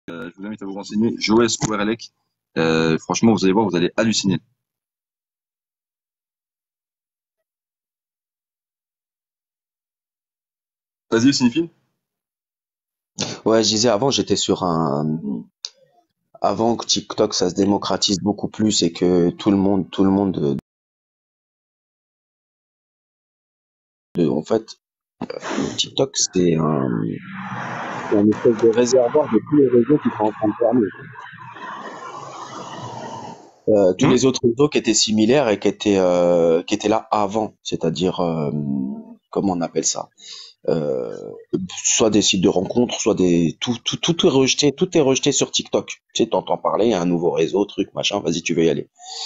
Je vous invite à vous renseigner. Joe Squarelec. Franchement, vous allez voir, vous allez halluciner. Vas-y, signifie. Ouais, je disais avant, j'étais sur avant que TikTok ça se démocratise beaucoup plus et que tout le monde, en fait, TikTok c'est un espèce de réservoir de tous les réseaux qui sont en train de fermer. Tous Hmm. les autres réseaux qui étaient similaires et qui étaient là avant, c'est-à-dire, comment on appelle ça? Euh, Soit des sites de rencontres, soit tout est rejeté sur TikTok. Tu sais, t'entends parler, il y a un nouveau réseau, truc, machin, vas-y, tu veux y aller.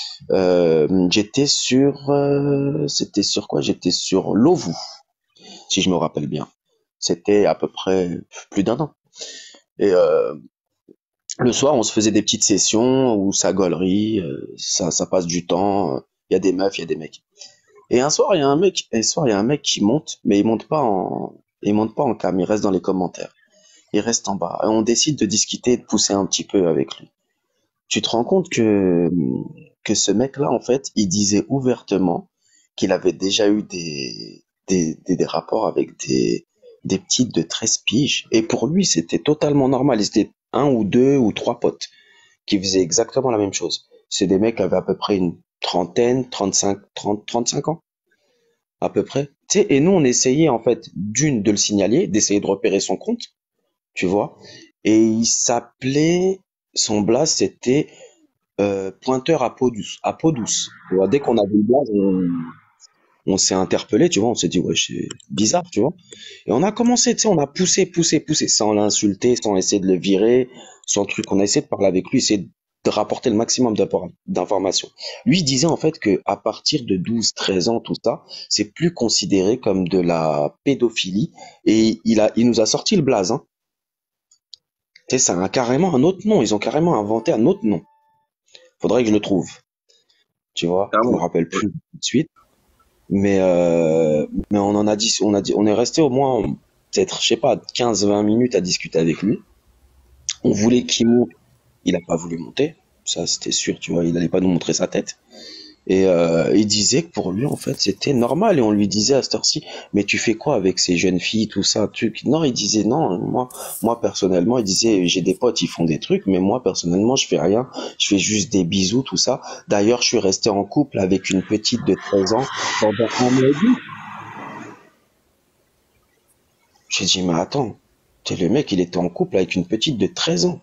C'était sur quoi? J'étais sur Lovoo, si je me rappelle bien. C'était à peu près plus d'un an. Et le soir, on se faisait des petites sessions où ça gaulerie, ça passe du temps. Il y a des meufs, il y a des mecs. Et il y a un mec qui monte, mais il monte pas en cam, il reste dans les commentaires. Il reste en bas. Et on décide de discuter et de pousser un petit peu avec lui. Tu te rends compte que ce mec-là, en fait, il disait ouvertement qu'il avait déjà eu des rapports avec des petites de 13 piges. Et pour lui, c'était totalement normal. C'était un ou deux ou trois potes qui faisaient exactement la même chose. C'est des mecs qui avaient à peu près une trentaine, 35 ans, à peu près. Tu sais, et nous, on essayait, en fait, de le signaler, d'essayer de repérer son compte, tu vois. Et son blaze, c'était pointeur à peau douce. Tu vois, dès qu'on a vu le blaze, on s'est interpellé, tu vois, on s'est dit, ouais, c'est bizarre, tu vois. Et on a commencé, tu sais, on a poussé, sans l'insulter, sans essayer de le virer, sans truc. On a essayé de parler avec lui, essayer de rapporter le maximum d'informations. Lui il disait en fait que à partir de 12, 13 ans, tout ça, c'est plus considéré comme de la pédophilie. Et il nous a sorti le blaze, hein. Tu sais, carrément un autre nom. Ils ont carrément inventé un autre nom. Faudrait que je le trouve. Tu vois, je me Clairement. rappelle plus tout de suite. Mais on est resté au moins, peut-être, je sais pas, 15-20 minutes à discuter avec lui. On voulait qu'il monte. Il a pas voulu monter. Ça, c'était sûr, tu vois, il allait pas nous montrer sa tête. Et il disait que pour lui, en fait, c'était normal. Et on lui disait à cette heure-ci, mais tu fais quoi avec ces jeunes filles, tout ça, truc. Non, il disait non. Moi personnellement, il disait, j'ai des potes, ils font des trucs, mais moi personnellement, je fais rien. Je fais juste des bisous, tout ça. D'ailleurs, je suis resté en couple avec une petite de 13 ans pendant un mois et demi. J'ai dit, mais attends, le mec, il était en couple avec une petite de 13 ans.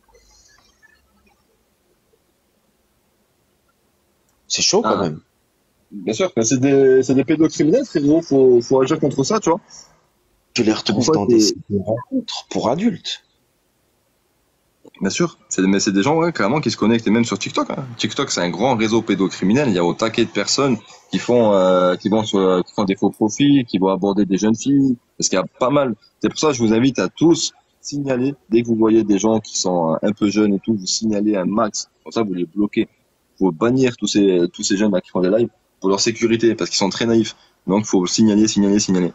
C'est chaud quand Ah, même. bien sûr, mais c'est des pédocriminels, frérot. Faut agir contre ça, tu vois. Tu les C'est pour retrouves ça dans des que, sites de rencontres pour adultes. bien sûr, mais c'est des gens, ouais, carrément, qui se connectent, et même sur TikTok, hein. TikTok, c'est un grand réseau pédocriminel. Il y a au taquet de personnes qui font des faux profils, qui vont aborder des jeunes filles. Parce qu'il y a pas mal. C'est pour ça que je vous invite à tous signaler, dès que vous voyez des gens qui sont un peu jeunes et tout, vous signalez un max. Comme ça, vous les bloquez. Faut bannir tous ces jeunes là qui font des lives pour leur sécurité, parce qu'ils sont très naïfs. Donc, faut signaler.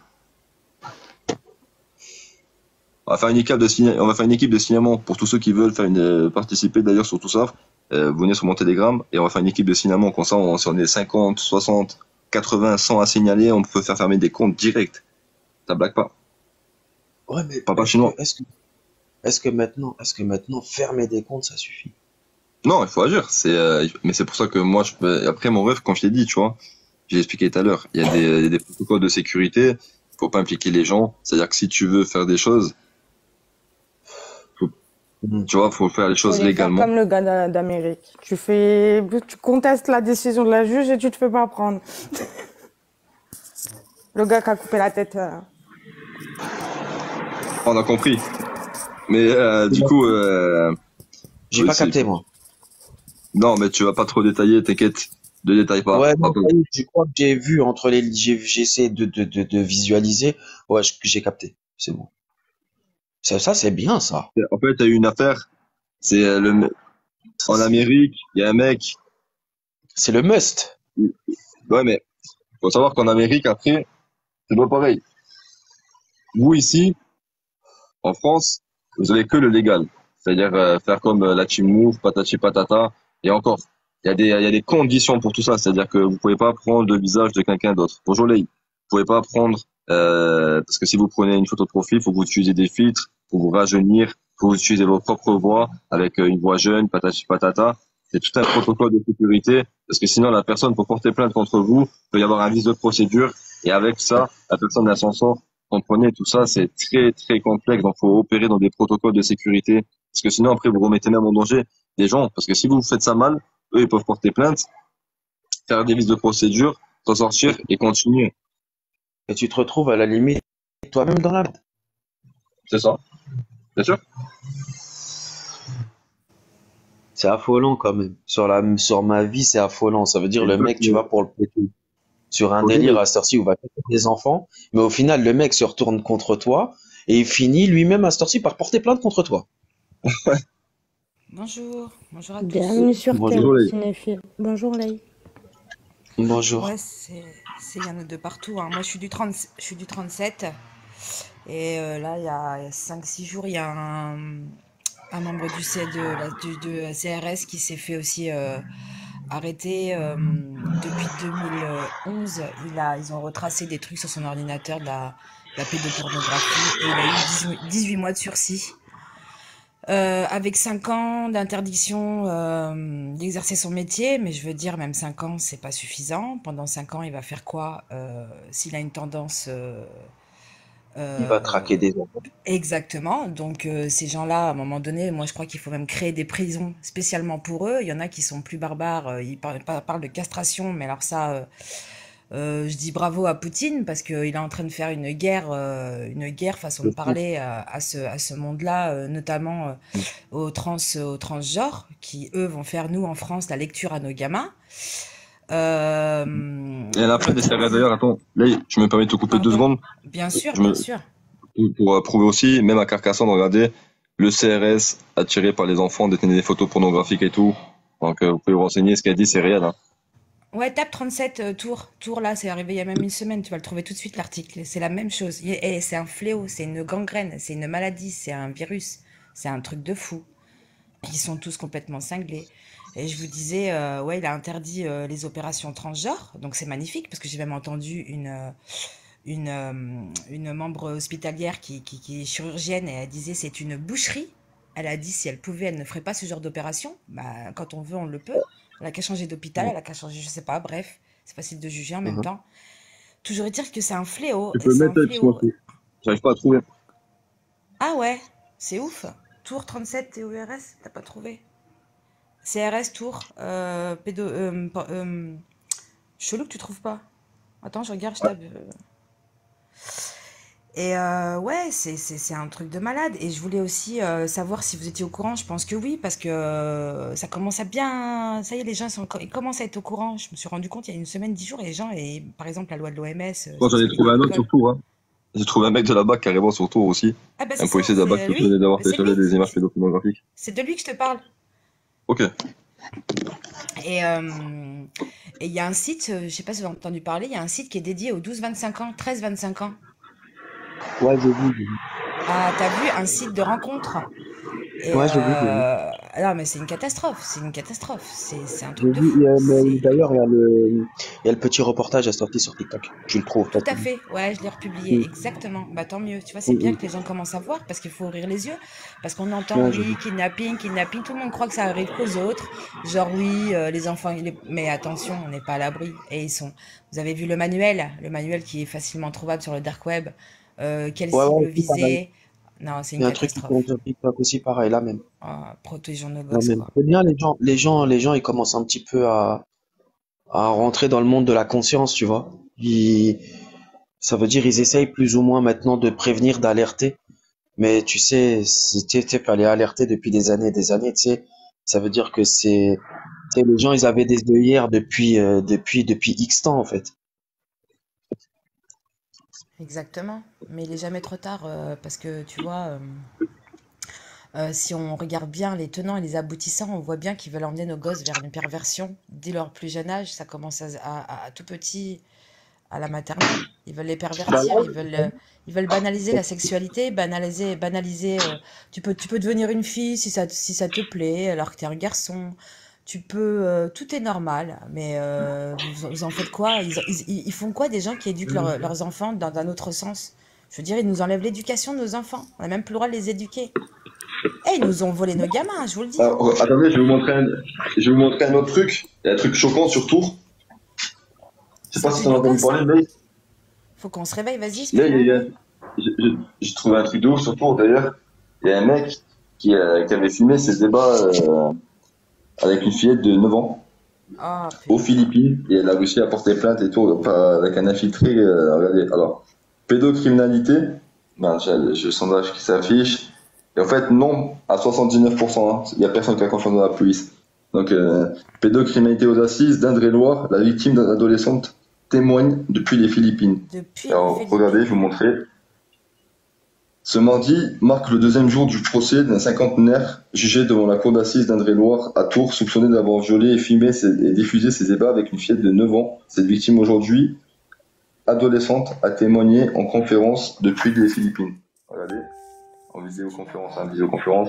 On va faire une équipe de signalement pour tous ceux qui veulent participer d'ailleurs sur tout ça. Venez sur mon Telegram et on va faire une équipe de signalement. Comme ça, si on est 50, 60, 80, 100 à signaler, on peut faire fermer des comptes directs. Ça blague pas. Ouais, mais Papa chinois. est-ce que maintenant fermer des comptes, ça suffit? Non, il faut agir. Mais c'est pour ça que moi, après mon rêve, comme je t'ai dit, tu vois, j'ai expliqué tout à l'heure, il y a des protocoles de sécurité. Faut pas impliquer les gens. C'est-à-dire que si tu veux faire des choses, faut, Mhm. tu vois, faut faire les Faut choses les faire légalement. comme le gars d'Amérique. Tu contestes la décision de la juge et tu te fais pas prendre. Le gars qui a coupé la tête. On a compris. Mais du coup, J'ai oui, pas capté, moi. non, mais tu vas pas trop détailler, t'inquiète. Ne détaille pas. Ouais, Pas non, peu. ça y est, je crois que j'ai vu entre j'ai essayé de visualiser. Ouais, j'ai capté. C'est bon. Ça, c'est bien, ça. En fait, t'as eu une affaire. C'est Ça, en c'est, Amérique, il y a un mec. c'est le must. Ouais, mais faut savoir qu'en Amérique, après, c'est pas pareil. Vous ici, en France, vous avez que le légal. C'est-à-dire faire comme la team move, patati patata. Et encore, il y a des conditions pour tout ça. C'est-à-dire que vous pouvez pas prendre le visage de quelqu'un d'autre. Bonjour les, vous pouvez pas prendre parce que si vous prenez une photo de profil, faut que vous utilisez des filtres pour vous rajeunir, faut vous utiliser vos propres voix avec une voix jeune, patati patata. C'est tout un protocole de sécurité parce que sinon la personne peut porter plainte contre vous, il peut y avoir un vice de procédure et avec ça, la personne elle s'en sort. Comprenez, tout ça c'est très très complexe, donc faut opérer dans des protocoles de sécurité parce que sinon après vous remettez même en danger des gens parce que si vous faites ça mal, eux ils peuvent porter plainte, faire des vices de procédure, s'en sortir et continuer. Et tu te retrouves à la limite toi-même dans la merde. C'est ça, bien sûr. C'est affolant quand même. Sur ma vie, c'est affolant. Ça veut dire le mec, tu vas Exactement. pour le péter sur un délire Aujourd'hui, à cette heure-ci où va tuer des enfants, mais au final, le mec se retourne contre toi et il finit lui-même à cette heure-ci par porter plainte contre toi. Bonjour, bonjour à tous. Bienvenue sur Terre, Bonjour. désolé. cinéphile. Bonjour, Lay. Bonjour. Ouais, il y en a de partout, hein. Moi, je suis du 37. Et là, il y a 5 6 jours, il y a un membre de la CRS qui s'est fait aussi arrêter depuis 2011. Ils ont retracé des trucs sur son ordinateur de la pédopornographie et il a eu 18 mois de sursis. Avec 5 ans d'interdiction d'exercer son métier, mais je veux dire, même 5 ans, c'est pas suffisant. Pendant 5 ans, il va faire quoi s'il a une tendance Il va euh, traquer des enfants. exactement. Donc, ces gens-là, à un moment donné, moi, je crois qu'il faut même créer des prisons spécialement pour eux. Il y en a qui sont plus barbares. Parlent de castration, mais alors ça, je dis bravo à Poutine parce qu'il est en train de faire une guerre façon de parler à ce monde-là, notamment aux transgenres, qui eux vont faire nous en France la lecture à nos gamins. Et à la fin des séries d'ailleurs, attends, là, je me permets de te couper deux Pardon, secondes. bien sûr, Je bien me, sûr. pour prouver aussi, même à Carcassonne, regardez, le CRS attiré par les enfants détenait des photos pornographiques et tout. Donc vous pouvez vous renseigner, ce qu'elle dit, c'est réel. Hein. Ouais, tape 37 Tours. Tours, là, c'est arrivé il y a même une semaine. Tu vas le trouver tout de suite, l'article. C'est la même chose. Et c'est un fléau, c'est une gangrène, c'est une maladie, c'est un virus. C'est un truc de fou. Ils sont tous complètement cinglés. Et je vous disais, ouais, il a interdit les opérations transgenres. Donc c'est magnifique, parce que j'ai même entendu une membre hospitalière qui est chirurgienne et elle disait c'est une boucherie. Elle a dit si elle pouvait, elle ne ferait pas ce genre d'opération. Bah, quand on veut, on le peut. Elle a qu'à changer d'hôpital, elle a qu'à changer, je sais pas, bref. C'est facile de juger en même Mhm. temps. Toujours dire que c'est un fléau. Tu peux le C'est mettre, un parce que moi, fléau. j'arrive pas à trouver. Ah ouais, c'est ouf. Tour 37 TOURS, t'as pas trouvé. CRS Tour, chelou que tu trouves pas. Attends, je regarde, je tape. Et ouais, c'est un truc de malade. Et je voulais aussi savoir si vous étiez au courant. Je pense que oui, parce que ça commence à bien. Ça y est, ils commencent à être au courant. Je me suis rendu compte il y a une semaine, 10 jours, et les gens, et par exemple, la loi de l'OMS, Moi, ça j'en se ai fait pas trouvé à un autre l'école. surtout. Hein. J'ai trouvé un mec de la BAC carrément sur tour aussi. Ah bah c'est Un ça, policier de la BAC c'est qui lui. venait d'avoir Mais c'est téléchargé lui. des images pédopornographiques. C'est de lui que je te parle. Ok. Et et il y a un site, je sais pas si vous avez entendu parler, il y a un site qui est dédié aux 12-25 ans, 13-25 ans. Ouais, j'ai vu. Ah, t'as vu, un site de rencontre. Et Ouais, j'ai vu. non, mais c'est une catastrophe, c'est une catastrophe, c'est un J'ai truc de vu, fou. mais C'est d'ailleurs, il y a le petit reportage à sortir sur TikTok. Tu le trouves tout à facilement. fait, ouais, je l'ai republié, Mm, exactement. Bah tant mieux, tu vois, c'est mm, bien mm. que les gens commencent à voir parce qu'il faut ouvrir les yeux, parce qu'on entend Ouais, j'ai oui, vu. kidnapping, kidnapping, tout le monde croit que ça arrive qu'aux autres. Genre oui, les enfants, mais attention, on n'est pas à l'abri. Et ils sont. Vous avez vu le manuel qui est facilement trouvable sur le dark web. Quelle Ouais, cible ouais, aussi pareil. viser? Non, c'est Il une y a un truc qui tourne catastrophe. sur TikTok aussi pareil, là même. Ah, protégeons nos Là gosses, même. quoi. C'est bien, les gens, ils commencent un petit peu à rentrer dans le monde de la conscience, tu vois. Ça veut dire, ils essayent plus ou moins maintenant de prévenir, d'alerter. Mais tu sais, fallait alerter depuis des années, tu sais. Ça veut dire que tu sais, les gens, ils avaient des œillères depuis X temps, en fait. Exactement. Mais il est jamais trop tard parce que tu vois, si on regarde bien les tenants et les aboutissants, on voit bien qu'ils veulent emmener nos gosses vers une perversion dès leur plus jeune âge. Ça commence à tout petit à la maternelle. Ils veulent les pervertir, ils veulent banaliser la sexualité, banaliser. Tu peux devenir une fille si ça te plaît, alors que t'es un garçon. Tout est normal, mais vous en faites quoi? Ils font quoi des gens qui éduquent leurs enfants d'un autre sens? Je veux dire, ils nous enlèvent l'éducation de nos enfants. On a même plus le droit de les éduquer. Eh, ils nous ont volé nos gamins, je vous le dis. Alors, attendez, je vais vous montrer un autre truc. Il y a un truc choquant sur Tours. Je sais pas C'est si plus t'en as du entendu gosse, parler, hein. mais Faut qu'on se réveille, vas-y, là, explique-moi. j'ai trouvé un truc de ouf sur Tours d'ailleurs. Il y a un mec qui avait filmé ses débats avec une fillette de 9 ans Oh, aux putain. Philippines et elle a réussi à porter plainte et tout avec un infiltré. Regardez, alors, pédocriminalité, ben, j'ai le sondage qui s'affiche. Et en fait, non à 79%. Hein. Il y a personne qui a confiance dans la police. Donc, pédocriminalité aux assises d'Indre-et-Loire, la victime d'un adolescente témoigne depuis les Philippines. Depuis les Alors, regardez, je Philippines. vous montrer. Ce mardi marque le deuxième jour du procès d'un cinquantenaire jugé devant la cour d'assises d'Indre-et-Loire à Tours, soupçonné d'avoir violé et filmé et diffusé ses débats avec une fillette de 9 ans. Cette victime aujourd'hui, adolescente, a témoigné en conférence depuis les Philippines. Regardez, en visioconférence, hein, visioconférence.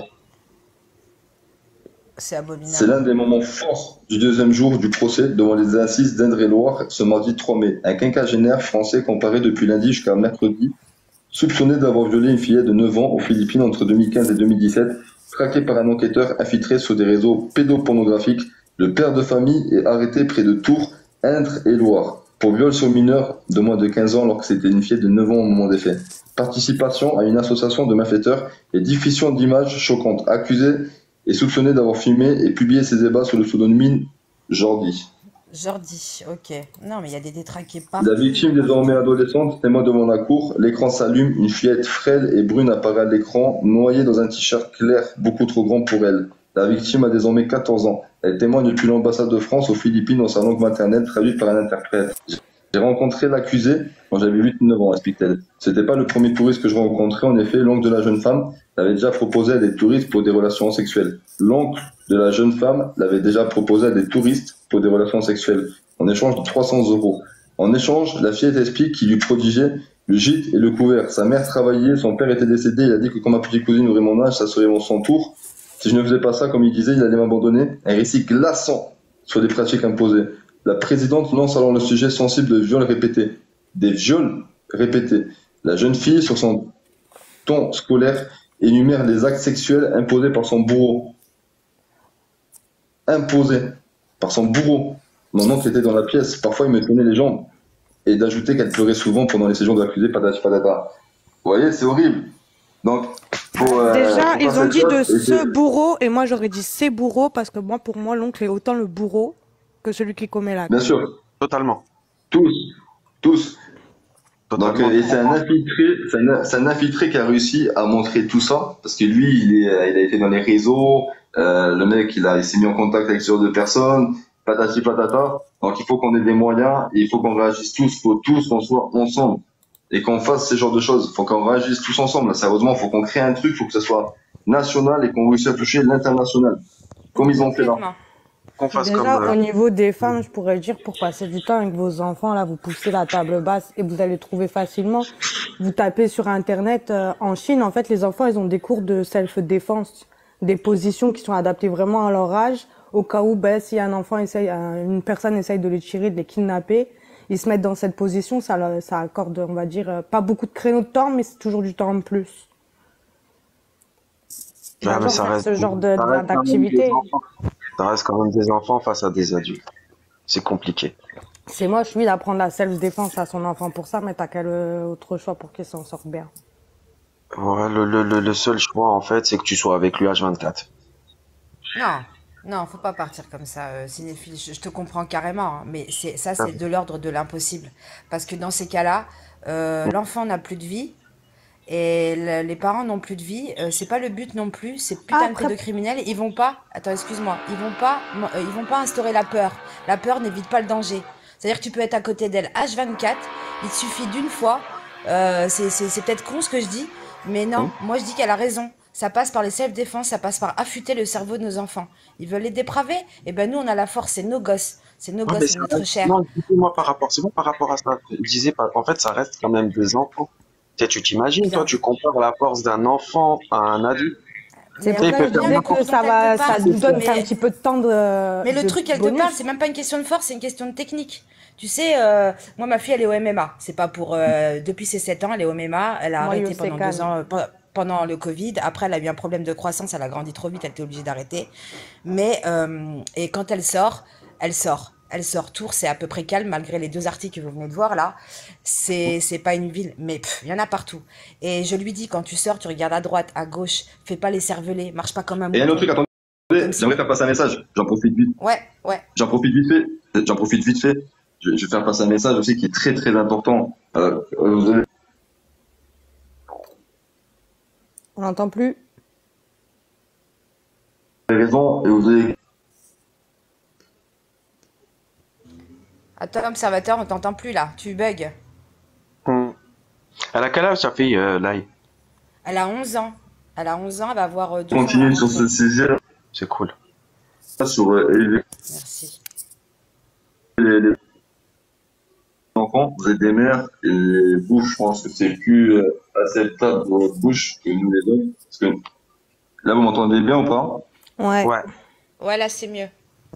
C'est C'est abominable. l'un des moments forts du deuxième jour du procès devant les assises d'Indre-et-Loire ce mardi 3 mai. Un quinquagénaire français comparé depuis lundi jusqu'à mercredi, soupçonné d'avoir violé une fillette de 9 ans aux Philippines entre 2015 et 2017, traqué par un enquêteur infiltré sur des réseaux pédopornographiques, le père de famille est arrêté près de Tours, Indre et Loire, pour viol sur mineur de moins de 15 ans alors que c'était une fillette de 9 ans au moment des faits. Participation à une association de malfaiteurs et diffusion d'images choquantes. Accusé et soupçonné d'avoir filmé et publié ses débats sous le pseudonyme Jordi. Jordi, ok. Non, mais il y a des détraqués La partout, victime désormais partout. adolescente témoigne devant la cour. L'écran s'allume, une fillette frêle et brune apparaît à l'écran, noyée dans un t-shirt clair beaucoup trop grand pour elle. La victime a désormais 14 ans. Elle témoigne depuis l'ambassade de France aux Philippines dans sa langue maternelle traduite par un interprète. J'ai rencontré l'accusé quand j'avais 8-9 ans, explique-t-elle. C'était pas le premier touriste que je rencontrais. En effet, l'oncle de la jeune femme l'avait déjà proposé à des touristes pour des relations sexuelles. L'oncle de la jeune femme l'avait déjà proposé à des touristes pour des relations sexuelles, en échange de 300 euros. En échange, la fillette explique qu'il lui prodigeait le gîte et le couvert. Sa mère travaillait, son père était décédé. Il a dit que quand ma petite cousine aurait mon âge, ça serait son tour. Si je ne faisais pas ça, comme il disait, il allait m'abandonner. Un récit glaçant sur des pratiques imposées. La présidente lance alors le sujet sensible de viols répétés. Des viols répétés. La jeune fille, sur son ton scolaire, énumère les actes sexuels imposés par son bourreau. Imposés par son bourreau. Mon oncle était dans la pièce. Parfois, il me tenait les jambes. Et d'ajouter qu'elle pleurait souvent pendant les séjours de l'accusé, patati patata. Vous voyez, c'est horrible. Donc, Déjà, faut ils faire ont cette dit de chose. Et ce bourreau, et moi j'aurais dit ces bourreaux, parce que moi, pour moi, l'oncle est autant le bourreau que celui qui commet bien l'acte. sûr, Totalement. tous, tous. Donc, Totalement. et c'est un infiltré qui a réussi à montrer tout ça, parce que lui, il a été dans les réseaux, le mec, il s'est mis en contact avec ce genre de personnes, patati patata. Donc, il faut qu'on ait des moyens, et il faut qu'on réagisse tous, il faut tous qu'on soit ensemble, et qu'on fasse ces genres de choses. Il faut qu'on réagisse tous ensemble. Là, sérieusement, il faut qu'on crée un truc, il faut que ce soit national et qu'on réussisse à toucher l'international, comme ils ont fait là. Complètement. Qu'on fasse Déjà, comme au niveau des femmes, je pourrais dire, pour passer du temps avec vos enfants, là, vous poussez la table basse et vous allez trouver facilement. Vous tapez sur Internet, en Chine, en fait, les enfants, ils ont des cours de self-défense, des positions qui sont adaptées vraiment à leur âge, au cas où, ben, si un enfant essaye, une personne essaye de les tirer, de les kidnapper, ils se mettent dans cette position, ça accorde, on va dire, pas beaucoup de créneaux de temps, mais c'est toujours du temps en plus. Ouais, mais Genre ça faire reste, ce genre ça reste quand même des d'activité. enfants. Ça reste quand même des enfants face à des adultes. C'est compliqué. C'est moche, oui, d'apprendre la self-défense à son enfant pour ça, mais t'as quel autre choix pour qu'il s'en sorte bien? Ouais, le seul choix, en fait, c'est que tu sois avec lui H24. Non, non, faut pas partir comme ça, cinéphile. Je te comprends carrément, hein, mais c'est de l'ordre de l'impossible. Parce que dans ces cas-là, l'enfant n'a plus de vie et les parents n'ont plus de vie. C'est pas le but non plus. Ces putains de Après, pédocriminels, ils vont pas. Attends, excuse-moi. Ils vont pas instaurer la peur. La peur n'évite pas le danger. C'est-à-dire que tu peux être à côté d'elle H24. Il te suffit d'une fois. C'est peut-être con ce que je dis, mais non. Moi, je dis qu'elle a raison. Ça passe par les self-défense, ça passe par affûter le cerveau de nos enfants. Ils veulent les dépraver? Eh ben nous, on a la force, c'est nos gosses. C'est nos Ouais, mais gosses, c'est ça notre reste, chair. non, moi par rapport, c'est bon par rapport à ça. Je disais pas, en fait, ça reste quand même des enfants. Tu sais, tu t'imagines, toi, Bien. tu compares la force d'un enfant à un adulte. C'est Mais Tu sais, pour il ça peut que je faire bien, mais disais quand, que n'importe ça quand elle te va, ça parle, nous donne qu'un mais petit peu de temps Mais le de truc, elle te parle, c'est bonus. même pas une question de force, c'est une question de technique. Tu sais, moi, ma fille, elle est au MMA. C'est pas pour. Depuis ses 7 ans, elle est au MMA. Elle a Moi, arrêté pendant deux Yosekan. ans, pendant le Covid. Après, elle a eu un problème de croissance, elle a grandi trop vite, elle était obligée d'arrêter. Mais, et quand elle sort, elle sort. Elle sort. Tours, c'est à peu près calme, malgré les deux articles que vous venez de voir là. C'est pas une ville, mais il y en a partout. Et je lui dis, quand tu sors, tu regardes à droite, à gauche, fais pas les cervelets, marche pas comme un Et un autre mouton. truc, Comme attendez, si. j'aimerais faire passer un message. Ouais, ouais. J'en profite vite fait. Je vais faire passer un message aussi qui est très très important. Vous avez On n'entend plus. raison et vous avez Attends, observateur, on t'entend plus là, tu bugs. Hmm. Elle a quel âge, sa fille, Lai? Elle a 11 ans. Elle a 11 ans, elle va avoir 12 ans à la continué sur ce rentrée. sujet, C'est cool. sur Merci. les enfants. Vous êtes des mères et les bouches, je pense que c'est plus acceptable pour votre bouche que nous les hommes. Parce que là, vous m'entendez bien ou pas? Ouais. Ouais. Ouais, là c'est mieux.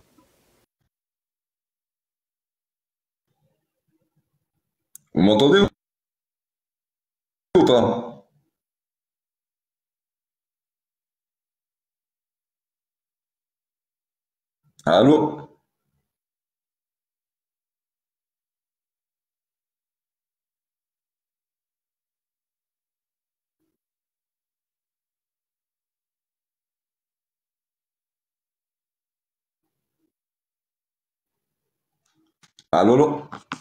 Vous m'entendez ou pas? Allô? Allô, allô?